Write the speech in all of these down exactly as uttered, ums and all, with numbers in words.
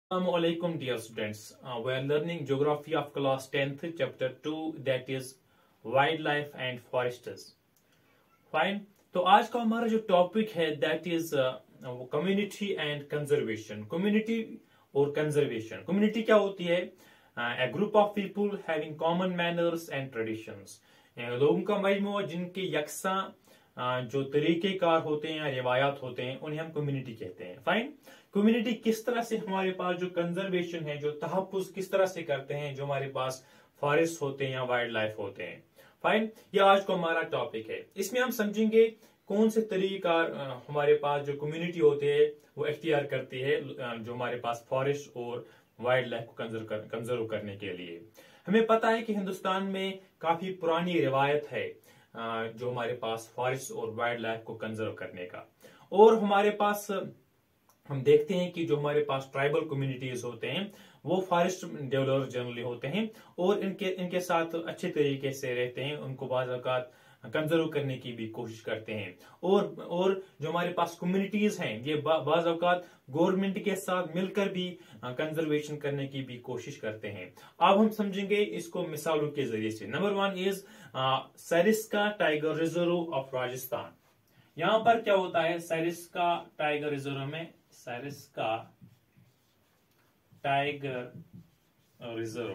Assalamualaikum dear students. Uh, we are learning geography of class tenth chapter two, that is wildlife and forests. Fine. तो आज का हमारा जो topic है that is uh, community and conservation. Community और conservation. Community क्या होती है? Uh, a group of people having common manners and traditions. Uh, लोगों का मजमूआ जिनके यकसा uh, जो तरीकेकार होते हैं या रिवायात होते हैं उन्हें हम कम्युनिटी कहते हैं. फाइन. कम्युनिटी किस तरह से हमारे पास जो कंजर्वेशन है, जो तहफ्फुज किस तरह से करते हैं, जो हमारे पास फॉरेस्ट होते हैं या वाइल्ड लाइफ होते हैं. फाइन. ये आज को हमारा टॉपिक है. इसमें हम समझेंगे कौन से तरीकार हमारे पास जो कम्युनिटी होते हैं वो इख्तियार करती है जो हमारे पास फॉरेस्ट और वाइल्ड लाइफ को कंजर्व कर, कंजर्व करने के लिए. हमें पता है कि हिंदुस्तान में काफी पुरानी रिवायत है जो हमारे पास फॉरेस्ट और वाइल्ड लाइफ को कंजर्व करने का. और हमारे पास हम देखते हैं कि जो हमारे पास ट्राइबल कम्युनिटीज होते हैं वो फॉरेस्ट डेवलपर जनरली होते हैं और इनके इनके साथ अच्छे तरीके से रहते हैं, उनको बाज़ औक़ात कंजर्व करने की भी कोशिश करते हैं. और और जो हमारे पास कम्युनिटीज हैं ये बाज़ औक़ात गवर्नमेंट के साथ मिलकर भी कंजर्वेशन करने की भी कोशिश करते हैं. अब हम समझेंगे इसको मिसालों के जरिए से. Number one is Sariska tiger reserve of Rajasthan. यहाँ पर क्या होता है? सरिस्का टाइगर रिजर्व में सरिस्का टाइगर रिजर्व,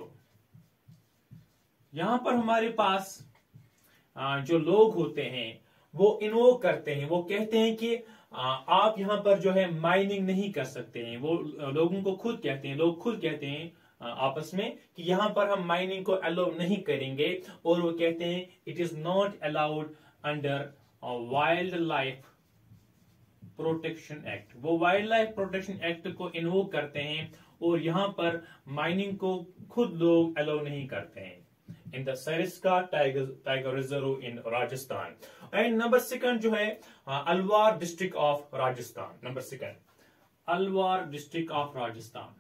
यहां पर हमारे पास जो लोग होते हैं वो इन्वोक करते हैं, वो कहते हैं कि आप यहां पर जो है माइनिंग नहीं कर सकते हैं. वो लोगों को खुद कहते हैं, लोग खुद कहते हैं आपस में कि यहां पर हम माइनिंग को अलाउ नहीं करेंगे. और वो कहते हैं it is not allowed under wildlife protection act. वो वाइल्ड लाइफ प्रोटेक्शन एक्ट को इन्वोक करते हैं और यहाँ पर माइनिंग को खुद लोग अलाउ नहीं करते हैं. In the Sariska tiger tiger reserve in Rajasthan. And number second जो है Alwar district of Rajasthan. Number second Alwar district of Rajasthan.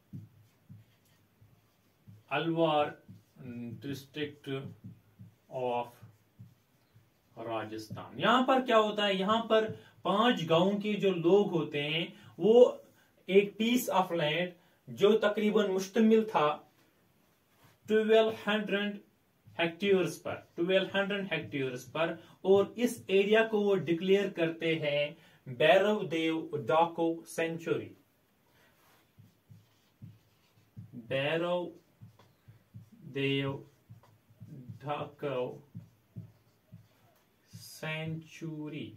Alwar district of Rajasthan. यहां पर क्या होता है? यहां पर पांच गांव के जो लोग होते हैं वो एक पीस ऑफ लैंड जो तकरीबन मुश्तमिल था ट्वेल्व हंड्रेड हेक्टेयर्स पर ट्वेल्व हंड्रेड हेक्टेयर्स पर, और इस एरिया को वो डिक्लेयर करते हैं भैरव देव डाको सेंचुरी. भैरव देव डाको सेंचुरी.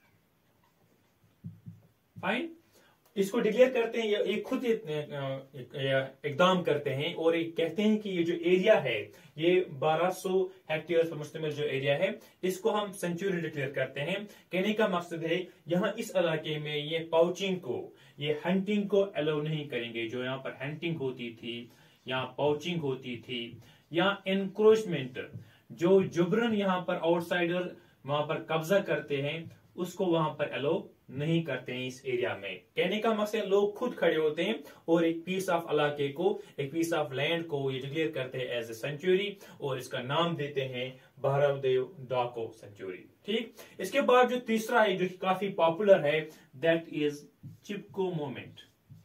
फाइन. इसको डिक्लेयर करते हैं, ये खुद इकदाम करते हैं और एक कहते हैं कि ये जो एरिया है ये बारह सौ हेक्टेयर पर मुश्तमिल जो एरिया है इसको हम सेंचुरी डिक्लेयर करते हैं. कहने का मकसद है यहाँ इस इलाके में ये पाउचिंग को, ये हंटिंग को अलाउ नहीं करेंगे. जो यहाँ पर हंटिंग होती थी, यहाँ पाउचिंग होती थी, यहाँ एनक्रोचमेंट, जो जुबरन यहाँ पर आउटसाइडर वहां पर कब्जा करते हैं उसको वहां पर अलाउ नहीं करते हैं इस एरिया में. कहने का मकसद लोग खुद खड़े होते हैं और एक पीस ऑफ इलाके को, एक पीस ऑफ लैंड को ये डिक्लेयर करते हैं एज ए सेंचुरी और इसका नाम देते हैं भैरव देव डाको सेंचुरी. ठीक. इसके बाद जो तीसरा है जो काफी पॉपुलर है that is Chipko movement.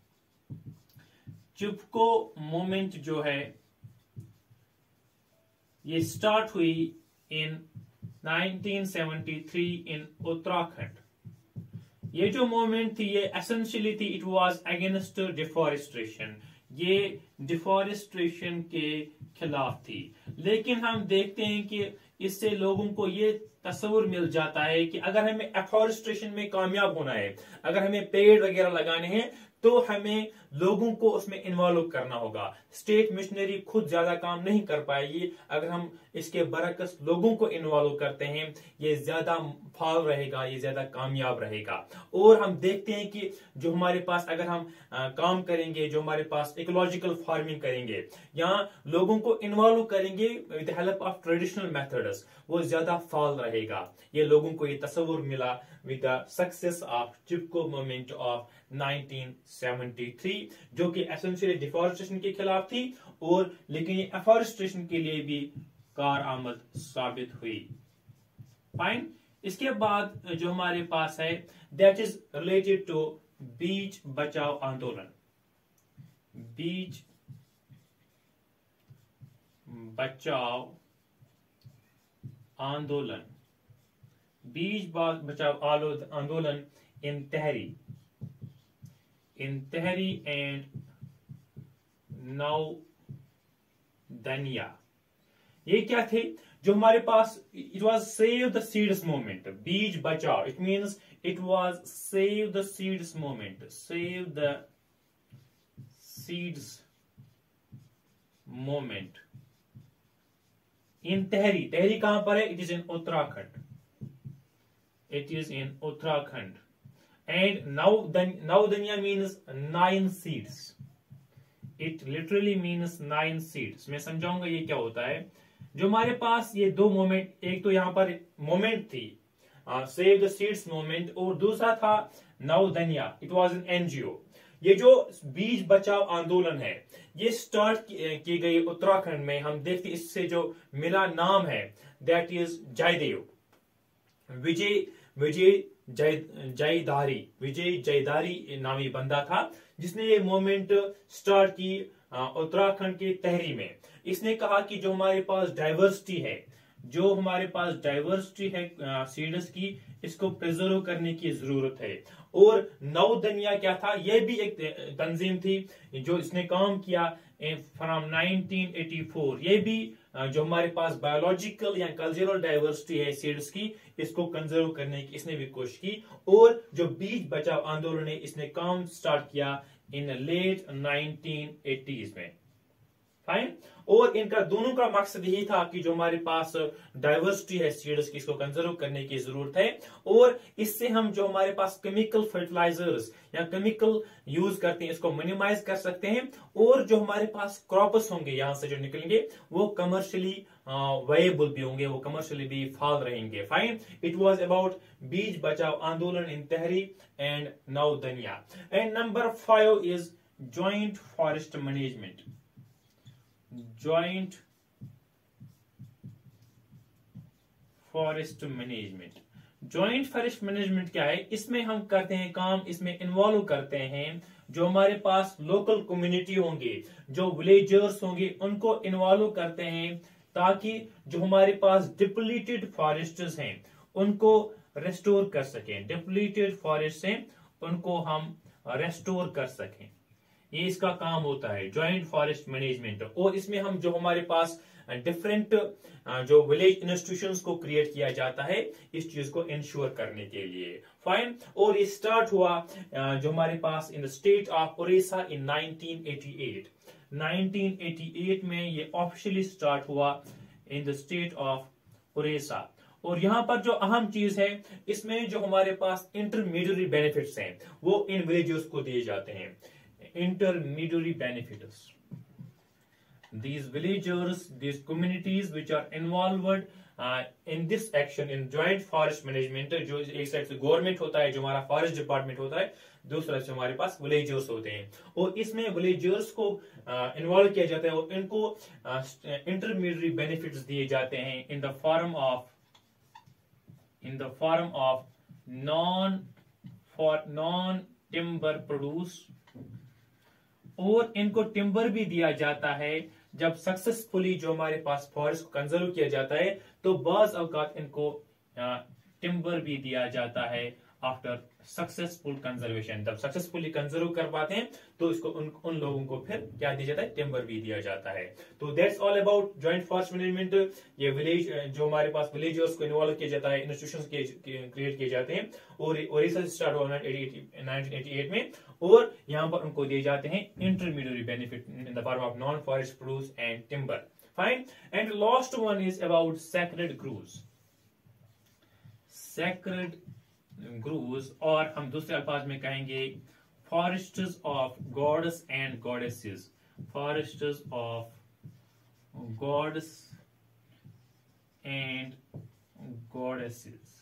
Chipko movement जो है ये स्टार्ट हुई in nineteen seventy three in Uttarakhand. ये जो मूवमेंट थी ये एसेंशियली थी, इट वाज अगेंस्ट डिफॉरेस्ट्रेशन. ये डिफॉरेस्ट्रेशन के खिलाफ थी. लेकिन हम देखते हैं कि इससे लोगों को ये तस्वुर मिल जाता है कि अगर हमें एफॉरेस्ट्रेशन में कामयाब होना है, अगर हमें पेड़ वगैरह लगाने हैं तो हमें लोगों को उसमें इन्वॉल्व करना होगा. स्टेट मिशनरी खुद ज्यादा काम नहीं कर पाएगी. अगर हम इसके बरकस लोगों को इन्वॉल्व करते हैं ये ज्यादा फाल रहेगा, ये ज्यादा कामयाब रहेगा. और हम देखते हैं कि जो हमारे पास अगर हम आ, काम करेंगे, जो हमारे पास इकोलॉजिकल फार्मिंग करेंगे, यहाँ लोगों को इन्वॉल्व करेंगे with the help of traditional methods, वो ज्यादा फाल रहेगा. ये लोगों को ये तस्वुर मिला with the success of Chipko movement of nineteen seventy three, जो कि एसेंशियली डिफॉरेस्टेशन के खिलाफ थी और लेकिन ये एफॉरेस्ट्रेशन के लिए भी कारआमद साबित हुई. फाइन. इसके बाद जो हमारे पास है that is related to Beej Bachao Andolan. बीज बचाओ आंदोलन, बीज Bachao Andolan in tehri in Tehri and नौ दनिया। ये क्या थे जो हमारे पास, it was save the seeds movement, Beej Bachao, it means it was save the seeds movement, save the seeds movement in Tehri. Tehri कहां पर है? It is in Uttarakhand, it is in Uttarakhand. And Navdanya means nine seeds, it literally means nine seeds. मैं समझाऊंगा ये क्या होता है। जो हमारे पास ये दो मोमेंट, एक तो यहां पर मोमेंट थी सेव द सीड्स मोमेंट, और दूसरा था Navdanya, it was an NGO. ये जो बीज बचाओ आंदोलन है ये स्टार्ट की गई उत्तराखंड में। हम देखते इससे जो मिला नाम है दैट इज जयदेव, विजय विजय जय जयदारी विजय जयदारी नामी बंदा था जिसने ये मूवमेंट स्टार्ट की उत्तराखंड के तहरी में। इसने कहा कि जो हमारे पास डाइवर्सिटी है, जो हमारे पास डाइवर्सिटी है सीड्स की, इसको प्रिजर्व करने की जरूरत है। और नवदनिया क्या था? यह भी एक तंजीम थी जो इसने काम किया फ्रॉम नाइनटीन एटी फोर। ये भी जो हमारे पास बायोलॉजिकल या कल्चरल डाइवर्सिटी है सीड्स की, इसको कंजर्व करने की इसने भी कोशिश की। और जो बीज बचाओ आंदोलन है इसने काम स्टार्ट किया इन लेट नाइनटीन एटीज़ में। फाइन। और इनका दोनों का मकसद यही था कि जो हमारे पास डाइवर्सिटी है सीड्स की, इसको कंजर्व करने की जरूरत है। और इससे हम जो हमारे पास केमिकल फर्टिलाइजर्स या केमिकल यूज करते हैं इसको मिनिमाइज कर सकते हैं। और जो हमारे पास क्रॉप्स होंगे यहां से जो निकलेंगे वो कमर्शियली वायबल भी होंगे, वो कमर्शियली भी फाल रहेंगे। Fine. It was about Beej Bachao Andolan in Tehri and Navdanya. And number five is joint forest management. Joint forest management. Joint forest management क्या है? इसमें हम करते हैं काम, इसमें इन्वॉल्व करते हैं जो हमारे पास लोकल कम्युनिटी होंगे, जो विलेजर्स होंगे, उनको इन्वॉल्व करते हैं ताकि जो हमारे पास डिप्लीटेड फॉरेस्ट्स हैं उनको रेस्टोर कर सकें। डिप्लीटेड फॉरेस्ट हैं उनको हम रेस्टोर कर सकें। ये इसका काम होता है जॉइंट फॉरेस्ट मैनेजमेंट। और इसमें हम जो हमारे पास डिफरेंट जो विलेज इंस्टीट्यूशंस को क्रिएट किया जाता है इस चीज को इंश्योर करने के लिए। फाइन। और ये स्टार्ट हुआ जो हमारे पास in the state of Orissa in nineteen eighty eight. Nineteen eighty eight में ये ऑफिशियली स्टार्ट हुआ in the state of Orissa. और यहां पर जो अहम चीज है इसमें जो हमारे पास इंटरमीडिएटरी बेनिफिट्स हैं वो इन विलेजर्स को दिए जाते हैं। Intermediary benefits. These villagers, these communities which are involved uh, in this action in joint forest management, जो एक साइड से गवर्नमेंट होता है, जो हमारा फॉरेस्ट डिपार्टमेंट होता है, दूसरा से हमारे पास विलेजर्स होते हैं। और इसमें विलेजर्स को इन्वॉल्व uh, किया जाता है और इनको इंटरमीडिएटरी uh, बेनिफिट्स दिए जाते हैं in the form of in the form of non for non timber produce. और इनको टिम्बर भी दिया जाता है जब सक्सेसफुली जो हमारे पास फॉरेस्ट को कंजर्व किया जाता है, तो बाज औकात इनको टिम्बर भी दिया जाता है आफ्टर सक्सेसफुल कंजर्वेशन। जब सक्सेसफुली कंजर्व कर पाते हैं तो इसको उन, उन लोगों को फिर क्या दिया जाता है? टिम्बर भी दिया जाता है। तो that's all about joint forest management. ये विलेज जो हमारे पास विलेजर्स को इन्वॉल्व किया जाता है, इंस्टीट्यूशंस क्रिएट किए जाते हैं। और ओडिशा स्टार्ट हुआ नाइनटीन एटी एट में। और यहाँ पर उनको दिए जाते हैं intermediatory benefit in the form of non forest produce and timber. Fine. And last one is about sacred groves. Sacred groves, और हम दूसरे अल्फाज में कहेंगे forests of gods and goddesses. Forests of gods and goddesses.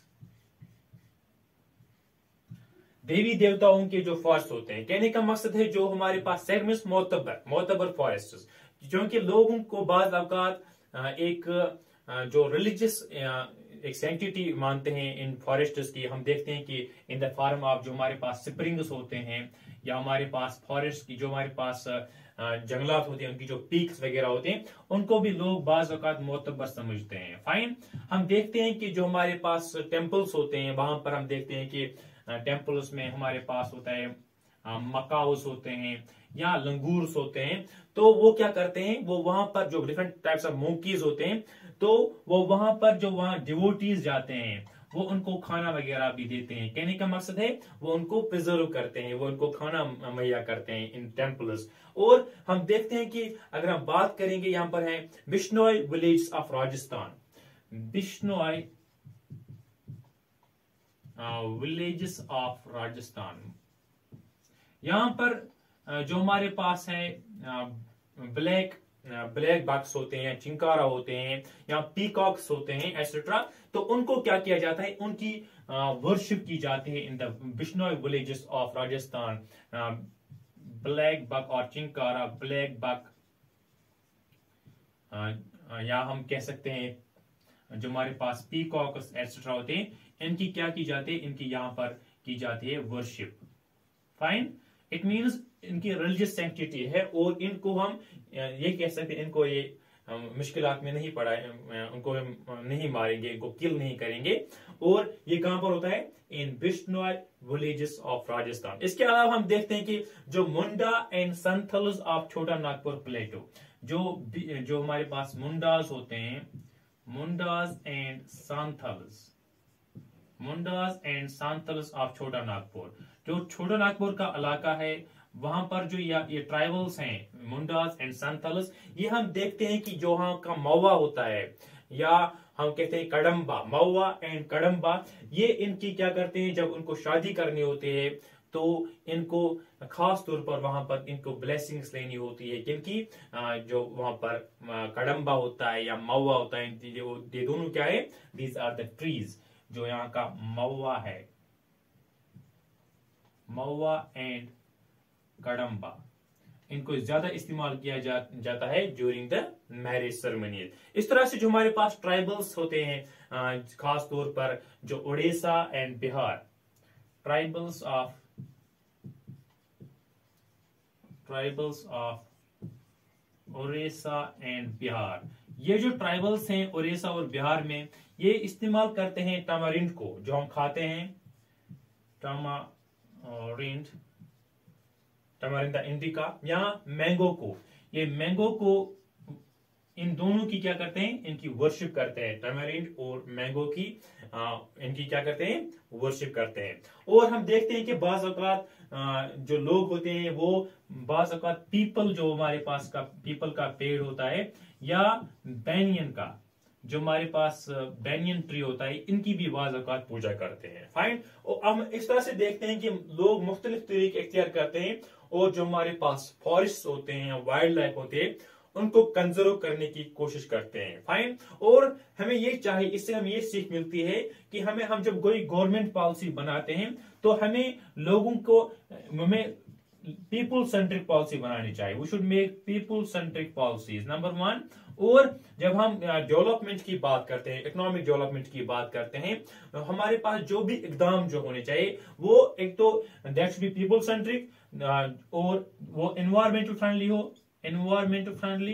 देवी देवताओं के जो फॉरेस्ट होते हैं, कहने का मकसद है जो हमारे पास सेगमेंट्स मोतबर मोतबर फॉरेस्ट्स, जो कि लोगों को बाज औकात एक जो रिलीजियस एक सेंटिटी मानते हैं इन फॉरेस्ट्स की। हम देखते हैं कि इन द फॉर्म ऑफ जो हमारे पास स्प्रिंग्स होते हैं या हमारे पास फॉरेस्ट की जो हमारे पास जंगलात होते हैं, उनकी जो पीक्स वगैरह होते हैं, उनको भी लोग बाज औकात मोतबर समझते हैं। फाइन। हम देखते हैं कि जो हमारे पास टेम्पल्स होते हैं, वहां पर हम देखते हैं कि टेम्पल्स में हमारे पास होता है मकाउस होते हैं या लंगूर्स होते हैं। तो वो क्या करते हैं, वो वहां पर जो डिफरेंट टाइप्स ऑफ मोंकीज होते हैं, तो वो वहां पर जो वहां डिवोटीज जाते हैं, वो उनको खाना वगैरह भी देते हैं। कहने का मकसद है वो उनको प्रिजर्व करते हैं, वो उनको खाना मुहैया करते हैं इन टेम्पल्स। और हम देखते हैं कि अगर हम बात करेंगे, यहां पर है Bishnoi village of Rajasthan, Bishnoi villages of Rajasthan. यहां पर जो हमारे पास है ब्लैक ब्लैक बक्स होते हैं, चिंकारा होते हैं या पीकॉक्स होते हैं एटसेट्रा, तो उनको क्या किया जाता है, उनकी वर्शिप की जाती है in the Bishnoi villages of Rajasthan. Black buck और चिंकारा, ब्लैक बक या हम कह सकते हैं जो हमारे पास पीकॉक्स एटसेट्रा होते हैं, इनकी क्या की जाती है, इनकी यहां पर की जाती है वर्शिप। फाइन। इट मीन्स इनकी रिलीजियस सैंक्टिटी है और इनको हम ये कह सकते हैं, इनको ये मुश्किलात में नहीं पड़ा, उनको हम नहीं मारेंगे, इनको किल नहीं करेंगे। और ये कहां पर होता है, in Bishnoi villages of Rajasthan. इसके अलावा हम देखते हैं कि जो मुंडा एंड संथल्स ऑफ छोटा नागपुर प्लेटो, जो जो हमारे पास मुंडाज होते हैं, Mundas and Santhals, Mundas and Santhals of Chota Nagpur, जो छोटा नागपुर का इलाका है, वहां पर जो या, ये ट्राइबल्स हैं मुंडास एंड सांथल्स, ये हम देखते हैं कि जो वहां का मौवा होता है या हम कहते हैं कड़म्बा, मौवा एंड कड़म्बा, ये इनकी क्या करते हैं, जब उनको शादी करनी होती है तो इनको खास तौर पर वहां पर इनको ब्लेसिंग्स लेनी होती है, क्योंकि जो वहां पर कड़म्बा होता है या मौवा होता है, ये दोनों क्या है, दीज आर द ट्रीज। जो यहाँ का मौवा है, मौवा एंड कड़म्बा, इनको ज्यादा इस्तेमाल किया जा, जाता है ड्यूरिंग द मैरिज सेरेमनी। इस तरह से जो हमारे पास ट्राइबल्स होते हैं, खास तौर पर जो Orissa and Bihar, tribals of tribals of Orissa and Bihar, ये जो ट्राइबल्स हैं उड़ीसा और बिहार में, ये इस्तेमाल करते हैं टमारिंड को, जो हम खाते हैं, टमारिंड, टमारिंदा इंडिका, या मैंगो को। ये मैंगो को, इन दोनों की क्या करते हैं, इनकी वर्शिप करते हैं, टमारिंड और मैंगो की आ, इनकी क्या करते हैं, वर्शिप करते हैं। और हम देखते हैं कि बाज औकात जो लोग होते हैं, वो बाज औकात पीपल, जो हमारे पास का पीपल का पेड़ होता है, या बैनियन का, जो हमारे पास बैनियन ट्री होता है, इनकी भी बाज औकात पूजा करते हैं। फाइन। और हम इस तरह से देखते हैं कि लोग मुख्तलिफ तरीके इख्तियार करते हैं, और जो हमारे पास फॉरेस्ट होते हैं, वाइल्ड लाइफ होते हैं, उनको कंजर्व करने की कोशिश करते हैं। फाइन। और हमें ये चाहिए, इससे हमें ये सीख मिलती है कि हमें, हम जब कोई गवर्नमेंट पॉलिसी बनाते हैं, तो हमें लोगों को, हमें पीपल सेंट्रिक पॉलिसी बनानी चाहिए। We should make people centric policies, number one. और जब हम डेवलपमेंट की बात करते हैं, इकोनॉमिक डेवलपमेंट की बात करते हैं, हमारे पास जो भी इकदाम जो होने चाहिए, वो एक तो that should be people centric, और वो एनवायरमेंटल फ्रेंडली हो, एनवायरमेंटल फ्रेंडली,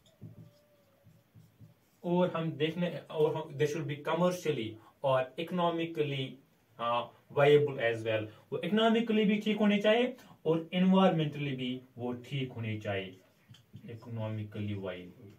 और हम देखने, और दे शुड बी कमर्शियली और इकोनॉमिकली वायबल एज वेल। वो इकोनॉमिकली भी ठीक होने चाहिए और एनवायरमेंटली भी वो ठीक होने चाहिए, इकोनॉमिकली वायबल।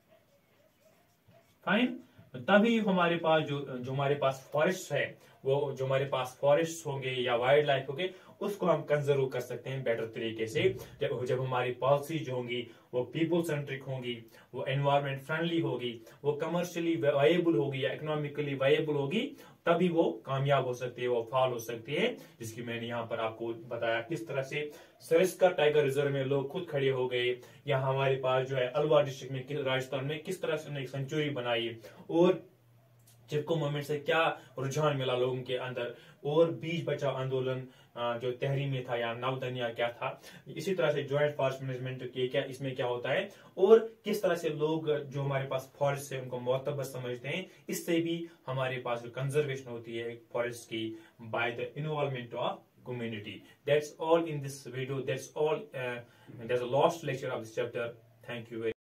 फाइन। तभी हमारे पास जो जो हमारे पास फॉरेस्ट है, वो जो हमारे पास फॉरेस्ट होंगे या वाइल्ड लाइफ होंगे, उसको हम कंजर्व कर सकते हैं बेटर तरीके से। जब जब हमारी पॉलिसी जो होंगी वो पीपल सेंट्रिक होंगी, वो एनवायरमेंट फ्रेंडली होगी, वो कमर्शियली वायबल होगी या इकोनॉमिकली वायबल होगी, तभी वो कामयाब हो सकती है, वो फाल हो सकती है। जिसकी मैंने यहाँ पर आपको बताया किस तरह से सरिस्का टाइगर रिजर्व में लोग खुद खड़े हो गए, या हमारे पास जो है अलवर डिस्ट्रिक्ट में, राजस्थान में, किस तरह से एक सेंचुरी बनाई, और चिपको मूवमेंट से क्या रुझान मिला लोगों के अंदर, और बीज बचाओ आंदोलन जो तहरीर में था, या नवदनिया क्या था। इसी तरह से ज्वाइंट फॉरेस्ट मैनेजमेंट के क्या, इसमें क्या होता है, और किस तरह से लोग जो हमारे पास फॉरेस्ट है उनको मोतबर समझते हैं। इससे भी हमारे पास जो कंजर्वेशन होती है फॉरेस्ट की by the involvement of community. That's all in this video. That's all. Uh, and there's a last lecture of this chapter. Thank you very